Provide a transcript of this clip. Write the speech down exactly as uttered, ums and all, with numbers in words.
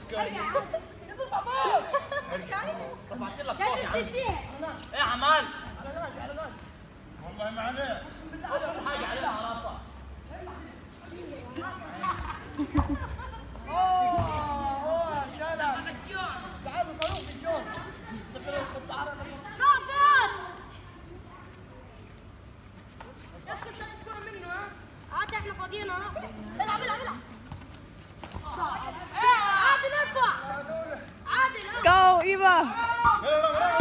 رفعت لك صوت يا عم. ايه يا عمال؟ على ناجي على ناجي. والله ما عليه. اقسم بالله اول حاجه عليها علاقه. اوه اوه شالك. عايز اصاروخ بالجون. تقدر بالطعاره رافض. يا اخي شايف الكوره منه ها؟ عاد احنا فاضيين رافض. العب العب العب. عادل ارفع. عادل Go, Eva! يلا يلا